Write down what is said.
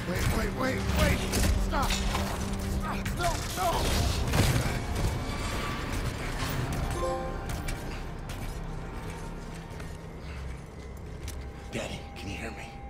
Wait! Stop! No! Daddy, can you hear me?